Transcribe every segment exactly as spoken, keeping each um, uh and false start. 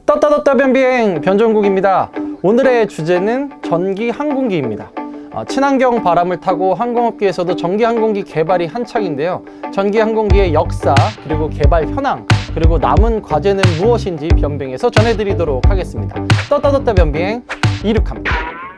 떴다 떴다 변비행 변종국입니다. 오늘의 주제는 전기 항공기입니다. 어, 친환경 바람을 타고 항공업계에서도 전기 항공기 개발이 한창인데요. 전기 항공기의 역사, 그리고 개발 현황, 그리고 남은 과제는 무엇인지 변비행에서 전해드리도록 하겠습니다. 떴다 떴다 변비행 이륙합니다.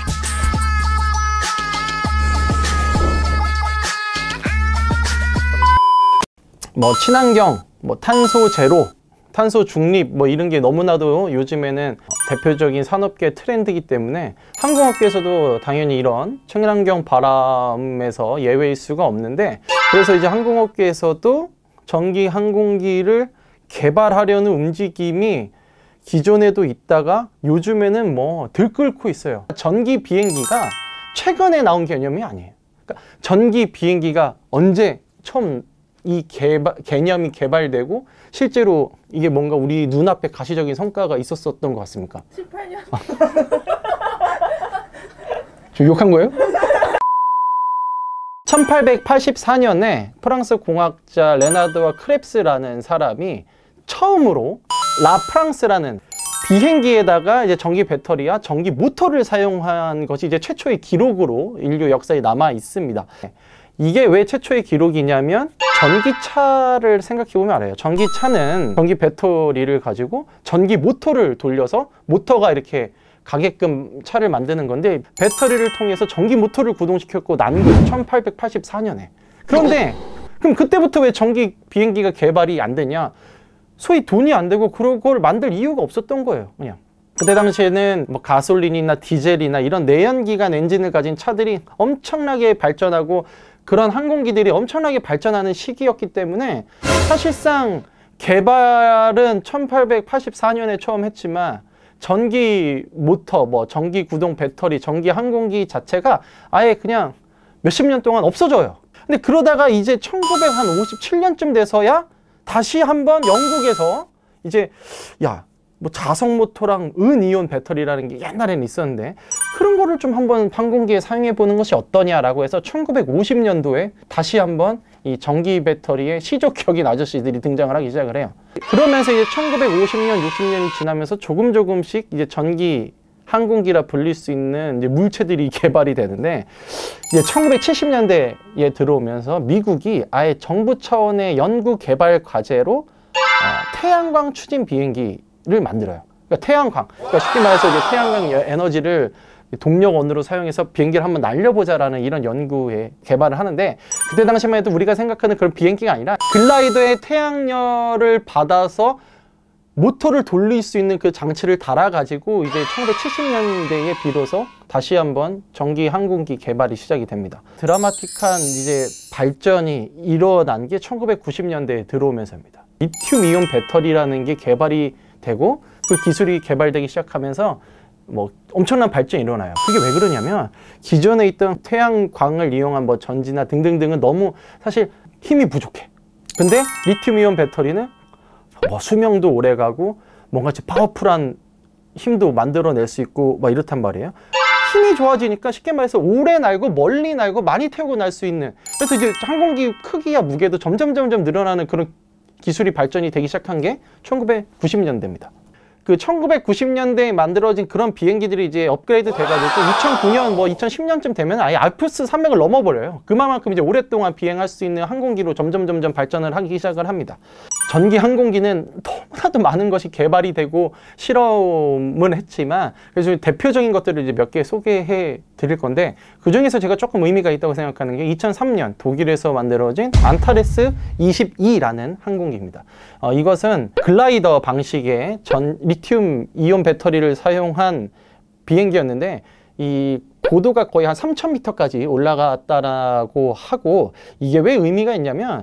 뭐 친환경, 뭐 탄소 제로, 탄소 중립 뭐 이런 게 너무나도 요즘에는 대표적인 산업계 트렌드이기 때문에 항공업계에서도 당연히 이런 친환경 바람에서 예외일 수가 없는데, 그래서 이제 항공업계에서도 전기 항공기를 개발하려는 움직임이 기존에도 있다가 요즘에는 뭐 들끓고 있어요. 전기 비행기가 최근에 나온 개념이 아니에요. 그러니까 전기 비행기가 언제 처음 이 개발, 개념이 개발되고 실제로 이게 뭔가 우리 눈앞에 가시적인 성과가 있었었던 것 같습니까? 칠, 팔 년? 저 욕한 거예요? 천팔백팔십사 년에 프랑스 공학자 레나드와 크랩스라는 사람이 처음으로 라프랑스라는 비행기에다가 이제 전기 배터리와 전기 모터를 사용한 것이 이제 최초의 기록으로 인류 역사에 남아 있습니다. 이게 왜 최초의 기록이냐면 전기차를 생각해보면 알아요. 전기차는 전기 배터리를 가지고 전기 모터를 돌려서 모터가 이렇게 가게끔 차를 만드는 건데, 배터리를 통해서 전기 모터를 구동시켰고 난 거예요. 천팔백팔십사 년에. 그런데 그럼 그때부터 왜 전기 비행기가 개발이 안 되냐? 소위 돈이 안 되고 그걸 만들 이유가 없었던 거예요. 그냥 그때 당시에는 뭐 가솔린이나 디젤이나 이런 내연기관 엔진을 가진 차들이 엄청나게 발전하고 그런 항공기들이 엄청나게 발전하는 시기였기 때문에 사실상 개발은 천팔백팔십사 년에 처음 했지만 전기 모터, 뭐 전기 구동 배터리, 전기 항공기 자체가 아예 그냥 몇십 년 동안 없어져요. 근데 그러다가 이제 천구백오십칠 년쯤 돼서야 다시 한번 영국에서 이제 야, 뭐 자석 모터랑 은이온 배터리라는 게 옛날에는 있었는데 그런 거를 좀 한번 항공기에 사용해 보는 것이 어떠냐라고 해서 천구백오십 년도에 다시 한번 이 전기 배터리의 시조격인 아저씨들이 등장을 하기 시작을 해요. 그러면서 이제 천구백오십 년, 육십 년이 지나면서 조금 조금씩 이제 전기 항공기라 불릴 수 있는 이제 물체들이 개발이 되는데, 이제 천구백칠십 년대에 들어오면서 미국이 아예 정부 차원의 연구 개발 과제로 어, 태양광 추진 비행기를 만들어요. 그러니까 태양광, 그러니까 쉽게 말해서 이제 태양광 에너지를 동력원으로 사용해서 비행기를 한번 날려보자라는 이런 연구에 개발을 하는데, 그때 당시만 해도 우리가 생각하는 그런 비행기가 아니라 글라이더의 태양열을 받아서 모터를 돌릴 수 있는 그 장치를 달아가지고 이제 천구백칠십 년대에 비로소 다시 한번 전기 항공기 개발이 시작이 됩니다. 드라마틱한 이제 발전이 일어난 게 천구백구십 년대에 들어오면서입니다. 리튬 이온 배터리라는 게 개발이 되고 그 기술이 개발되기 시작하면서 뭐 엄청난 발전이 일어나요. 그게 왜 그러냐면 기존에 있던 태양광을 이용한 뭐 전지나 등등등은 너무 사실 힘이 부족해. 근데 리튬 이온 배터리는 뭐 수명도 오래 가고 뭔가 파워풀한 힘도 만들어낼 수 있고 막 이렇단 말이에요. 힘이 좋아지니까 쉽게 말해서 오래 날고 멀리 날고 많이 태우고 날 수 있는, 그래서 이제 항공기 크기와 무게도 점점 점점 늘어나는 그런 기술이 발전이 되기 시작한 게 천구백구십 년대입니다. 그 천구백구십 년대에 만들어진 그런 비행기들이 이제 업그레이드 돼가지고 이천구 년, 뭐 이천십 년쯤 되면 아예 알프스 산맥을 넘어버려요. 그만큼 이제 오랫동안 비행할 수 있는 항공기로 점점 점점 발전을 하기 시작을 합니다. 전기 항공기는 너무나도 많은 것이 개발이 되고 실험을 했지만, 그래서 대표적인 것들을 이제 몇 개 소개해 드릴 건데, 그 중에서 제가 조금 의미가 있다고 생각하는 게 이천삼 년 독일에서 만들어진 안타레스 이십이라는 항공기입니다. 어, 이것은 글라이더 방식의 전 리튬 이온 배터리를 사용한 비행기였는데, 이 고도가 거의 한 삼천 미터까지 올라갔다라고 하고, 이게 왜 의미가 있냐면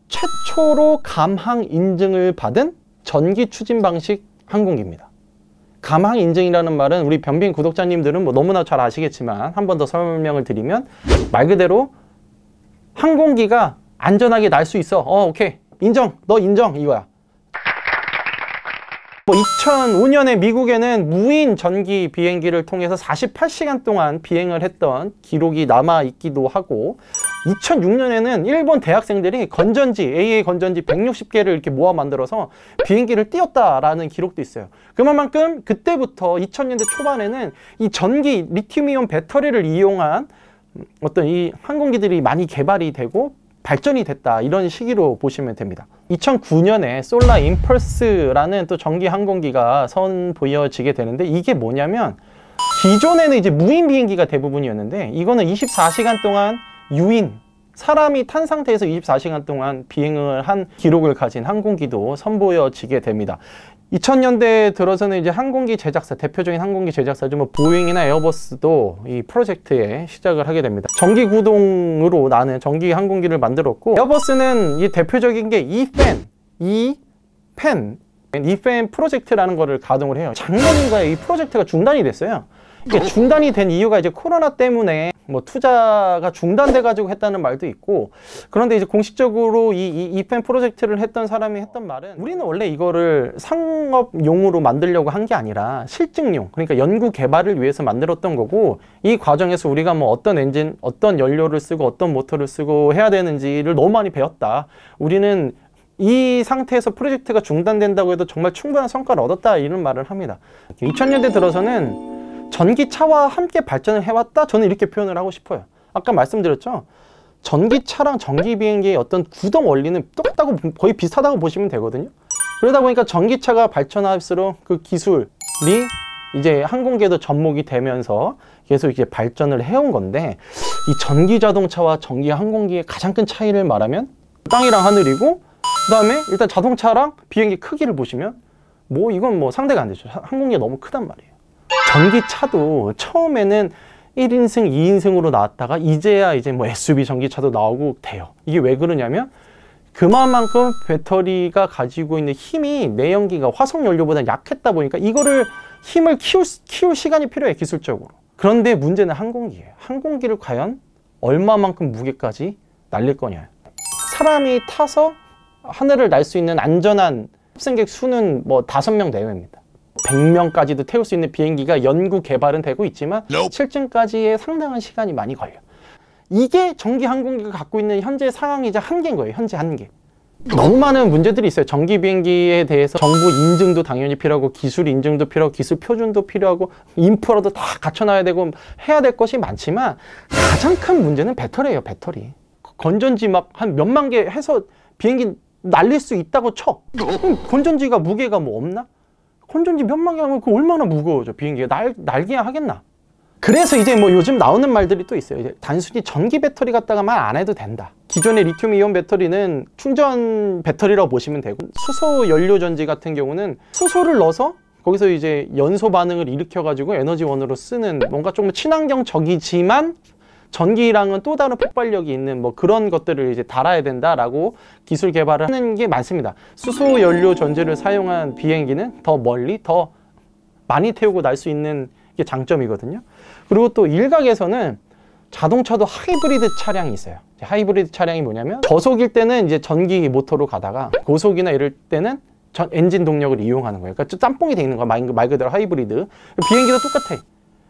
최초로 감항 인증을 받은 전기 추진 방식 항공기입니다. 감항 인증이라는 말은 우리 변비행 구독자님들은 뭐 너무나 잘 아시겠지만 한 번 더 설명을 드리면, 말 그대로 항공기가 안전하게 날 수 있어. 어, 오케이. 인정. 너 인정. 이거야. 뭐 이천오 년에 미국에는 무인 전기 비행기를 통해서 사십팔 시간 동안 비행을 했던 기록이 남아 있기도 하고, 이천육 년에는 일본 대학생들이 건전지, 에이에이 건전지 백육십 개를 이렇게 모아 만들어서 비행기를 띄웠다라는 기록도 있어요. 그만큼 그때부터 이천 년대 초반에는 이 전기 리튬이온 배터리를 이용한 어떤 이 항공기들이 많이 개발이 되고 발전이 됐다, 이런 시기로 보시면 됩니다. 이천구 년에 솔라 임펄스라는 또 전기 항공기가 선보여지게 되는데, 이게 뭐냐면 기존에는 이제 무인 비행기가 대부분이었는데, 이거는 이십사 시간 동안 유인, 사람이 탄 상태에서 이십사 시간 동안 비행을 한 기록을 가진 항공기도 선보여지게 됩니다. 이천 년대 들어서는 이제 항공기 제작사, 대표적인 항공기 제작사죠. 뭐 보잉이나 에어버스도 이 프로젝트에 시작을 하게 됩니다. 전기 구동으로 나는 전기 항공기를 만들었고, 에어버스는 이 대표적인 게 이팬, 이팬, 이팬 프로젝트라는 거를 가동을 해요. 작년인가에 이 프로젝트가 중단이 됐어요. 이게 중단이 된 이유가 이제 코로나 때문에 뭐 투자가 중단돼 가지고 했다는 말도 있고, 그런데 이제 공식적으로 이, 이 이팬 프로젝트를 했던 사람이 했던 말은, 우리는 원래 이거를 상업용으로 만들려고 한 게 아니라 실증용, 그러니까 연구 개발을 위해서 만들었던 거고, 이 과정에서 우리가 뭐 어떤 엔진, 어떤 연료를 쓰고 어떤 모터를 쓰고 해야 되는지를 너무 많이 배웠다. 우리는 이 상태에서 프로젝트가 중단된다고 해도 정말 충분한 성과를 얻었다, 이런 말을 합니다. 이천 년대 들어서는 전기차와 함께 발전을 해왔다, 저는 이렇게 표현을 하고 싶어요. 아까 말씀드렸죠, 전기차랑 전기 비행기의 어떤 구동 원리는 똑같다고, 거의 비슷하다고 보시면 되거든요. 그러다 보니까 전기차가 발전할수록 그 기술이 이제 항공기에도 접목이 되면서 계속 이제 발전을 해온 건데, 이 전기 자동차와 전기 항공기의 가장 큰 차이를 말하면 땅이랑 하늘이고, 그 다음에 일단 자동차랑 비행기 크기를 보시면 뭐 이건 뭐 상대가 안 되죠. 항공기가 너무 크단 말이에요. 전기차도 처음에는 일 인승, 이 인승으로 나왔다가 이제야 이제 뭐 에스유브이 전기차도 나오고 돼요. 이게 왜 그러냐면 그만큼 배터리가 가지고 있는 힘이 내연기가 화석 연료보다 약했다 보니까 이거를 힘을 키울, 키울 시간이 필요해, 기술적으로. 그런데 문제는 항공기예요. 항공기를 과연 얼마만큼 무게까지 날릴 거냐. 사람이 타서 하늘을 날 수 있는 안전한 탑승객 수는 뭐 다섯 명 내외입니다. 백 명까지도 태울 수 있는 비행기가 연구 개발은 되고 있지만 실증까지의 상당한 시간이 많이 걸려. 이게 전기 항공기가 갖고 있는 현재 상황이자 한계인 거예요. 현재 한계. 너무 많은 문제들이 있어요. 전기 비행기에 대해서 정부 인증도 당연히 필요하고, 기술 인증도 필요하고, 기술 표준도 필요하고, 인프라도 다 갖춰놔야 되고 해야 될 것이 많지만, 가장 큰 문제는 배터리예요. 배터리. 건전지 막 한 몇만 개 해서 비행기 날릴 수 있다고 쳐. 그럼 건전지가 무게가 뭐 없나? 건전지 몇만 개 하면 그 얼마나 무거워져, 비행기가. 날, 날기야 하겠나? 그래서 이제 뭐 요즘 나오는 말들이 또 있어요. 이제 단순히 전기 배터리 갖다가 말 안 해도 된다. 기존의 리튬 이온 배터리는 충전 배터리라고 보시면 되고, 수소 연료 전지 같은 경우는 수소를 넣어서 거기서 이제 연소 반응을 일으켜 가지고 에너지원으로 쓰는, 뭔가 조금 친환경적이지만 전기랑은 또 다른 폭발력이 있는 뭐 그런 것들을 이제 달아야 된다라고 기술 개발을 하는 게 많습니다. 수소 연료 전지를 사용한 비행기는 더 멀리, 더 많이 태우고 날 수 있는 게 장점이거든요. 그리고 또 일각에서는 자동차도 하이브리드 차량이 있어요. 하이브리드 차량이 뭐냐면, 저속일 때는 이제 전기 모터로 가다가 고속이나 이럴 때는 전 엔진 동력을 이용하는 거예요. 그러니까 짬뽕이 돼 있는 거야, 말 그대로 하이브리드. 비행기도 똑같아.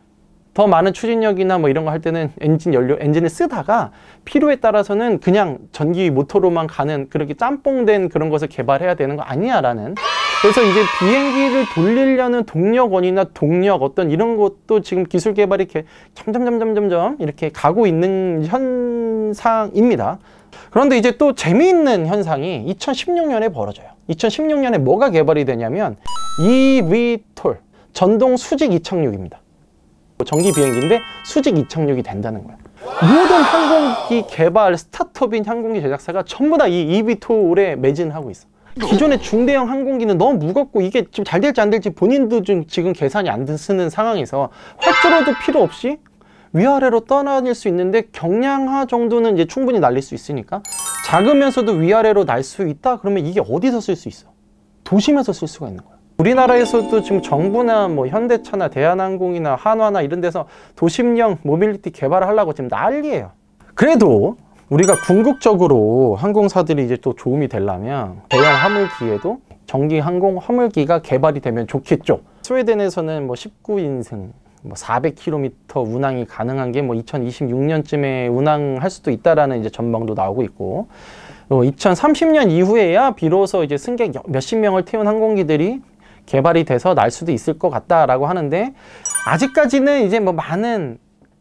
더 많은 추진력이나 뭐 이런 거 할 때는 엔진 연료, 엔진을 쓰다가 필요에 따라서는 그냥 전기 모터로만 가는, 그렇게 짬뽕된 그런 것을 개발해야 되는 거 아니야 라는. 그래서 이제 비행기를 돌리려는 동력원이나 동력, 어떤 이런 것도 지금 기술 개발이 이렇게 점점점점점점 이렇게 가고 있는 현상입니다. 그런데 이제 또 재미있는 현상이 이천십육 년에 벌어져요. 이천십육 년에 뭐가 개발이 되냐면 이브이톨, 전동 수직 이착륙입니다. 전기 비행기인데 수직 이착륙이 된다는 거야. 모든 항공기 개발 스타트업인 항공기 제작사가 전부 다 이 이브이톨에 매진하고 있어. 기존의 중대형 항공기는 너무 무겁고 이게 좀 잘 될지 안 될지 본인도 좀 지금 계산이 안 쓰는 상황에서 활주로도 필요 없이 위아래로 떠다닐 수 있는데, 경량화 정도는 이제 충분히 날릴 수 있으니까 작으면서도 위아래로 날 수 있다? 그러면 이게 어디서 쓸 수 있어? 도심에서 쓸 수가 있는 거야. 우리나라에서도 지금 정부나 뭐 현대차나 대한항공이나 한화나 이런 데서 도심형 모빌리티 개발을 하려고 지금 난리예요. 그래도 우리가 궁극적으로 항공사들이 이제 또 도움이 되려면 대형 화물기에도 전기 항공 화물기가 개발이 되면 좋겠죠. 스웨덴에서는 뭐 십구 인승 뭐 사백 킬로미터 운항이 가능한 게 뭐 이천이십육 년쯤에 운항할 수도 있다라는 이제 전망도 나오고 있고, 어, 이천삼십 년 이후에야 비로소 이제 승객 몇십 명을 태운 항공기들이 개발이 돼서 날 수도 있을 것 같다라고 하는데, 아직까지는 이제 뭐 많은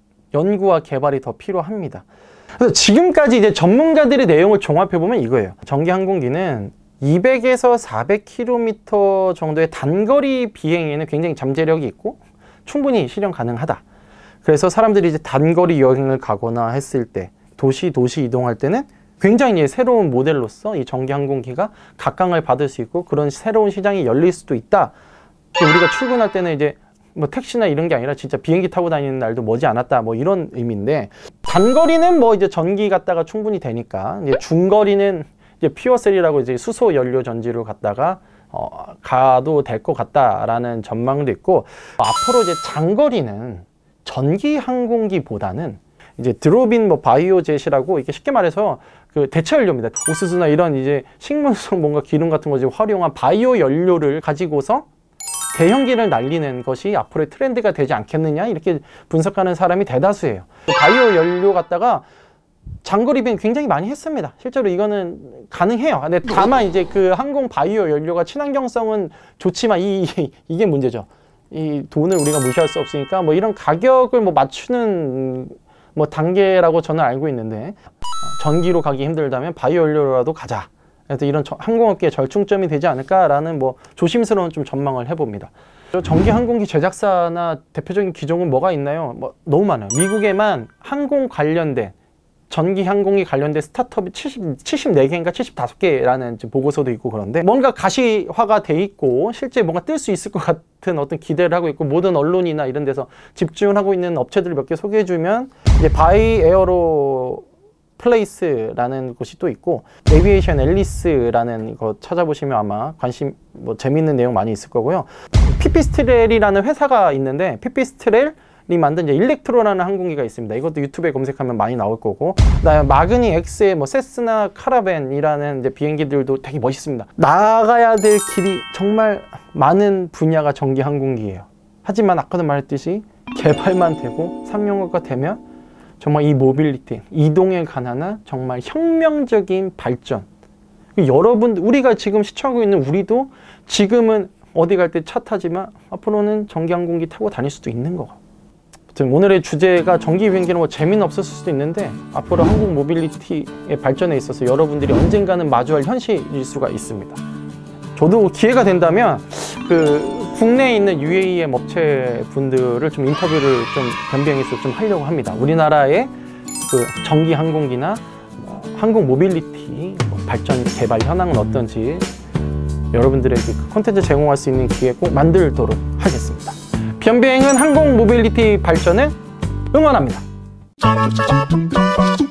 연구와 개발이 더 필요합니다. 그래서 지금까지 이제 전문가들의 내용을 종합해 보면 이거예요. 전기 항공기는 이백에서 사백 킬로미터 정도의 단거리 비행에는 굉장히 잠재력이 있고 충분히 실현 가능하다. 그래서 사람들이 이제 단거리 여행을 가거나 했을 때, 도시 도시 이동할 때는 굉장히 새로운 모델로서 이 전기 항공기가 각광을 받을 수 있고 그런 새로운 시장이 열릴 수도 있다. 우리가 출근할 때는 이제 뭐 택시나 이런 게 아니라 진짜 비행기 타고 다니는 날도 머지 않았다, 뭐 이런 의미인데, 단거리는 뭐 이제 전기 갖다가 충분히 되니까 이제 중거리는 이제 퓨어셀이라고 이제 수소 연료 전지로 갖다가 어, 가도 될 것 같다라는 전망도 있고, 앞으로 이제 장거리는 전기 항공기보다는 이제 드롭인 뭐 바이오젯이라고, 이게 쉽게 말해서 그 대체 연료입니다. 옥수수나 이런 이제 식물성 뭔가 기름 같은 거 이제 활용한 바이오 연료를 가지고서 대형기를 날리는 것이 앞으로의 트렌드가 되지 않겠느냐, 이렇게 분석하는 사람이 대다수예요. 바이오 연료 갖다가 장거리 비행 굉장히 많이 했습니다. 실제로 이거는 가능해요. 근데 다만 이제 그 항공 바이오 연료가 친환경성은 좋지만 이, 이게 문제죠. 이 돈을 우리가 무시할 수 없으니까 뭐 이런 가격을 뭐 맞추는 뭐 단계라고 저는 알고 있는데, 전기로 가기 힘들다면 바이오 연료라도 가자. 그래서 이런 항공업계의 절충점이 되지 않을까라는 뭐 조심스러운 좀 전망을 해봅니다. 전기 항공기 제작사나 대표적인 기종은 뭐가 있나요? 뭐 너무 많아요. 미국에만 항공 관련된, 전기 항공기 관련된 스타트업이 칠십사 개인가 칠십오 개라는 보고서도 있고, 그런데 뭔가 가시화가 돼 있고 실제 뭔가 뜰 수 있을 것 같은 어떤 기대를 하고 있고, 모든 언론이나 이런 데서 집중을 하고 있는 업체들을 몇 개 소개해 주면, 이제 바이 에어로 플레이스라는 곳이 또 있고, 에비에이션 앨리스라는 거 찾아보시면 아마 관심, 뭐 재밌는 내용 많이 있을 거고요. 피피스트렐이라는 회사가 있는데, 피피스트렐이 만든 이제 일렉트로라는 항공기가 있습니다. 이것도 유튜브에 검색하면 많이 나올 거고, 그다음에 마그니 X의 뭐 세스나 카라벤이라는 이제 비행기들도 되게 멋있습니다. 나가야 될 길이 정말 많은 분야가 전기 항공기예요. 하지만 아까도 말했듯이 개발만 되고 상용화가 되면 정말 이 모빌리티, 이동에 관한 정말 혁명적인 발전. 여러분, 우리가 지금 시청하고 있는 우리도 지금은 어디 갈 때 차 타지만 앞으로는 전기 항공기 타고 다닐 수도 있는 거고. 아무튼 오늘의 주제가 전기 비행기는 뭐 재미는 없었을 수도 있는데, 앞으로 한국 모빌리티의 발전에 있어서 여러분들이 언젠가는 마주할 현실일 수가 있습니다. 저도 기회가 된다면 그 국내에 있는 유에이엠 업체 분들을 좀 인터뷰를 좀 변비행에서 좀 하려고 합니다. 우리나라의 그 전기 항공기나 뭐 항공 모빌리티 뭐 발전 개발 현황은 어떤지 여러분들에게 그 콘텐츠 제공할 수 있는 기회 꼭 만들도록 하겠습니다. 변비행은 항공 모빌리티 발전을 응원합니다.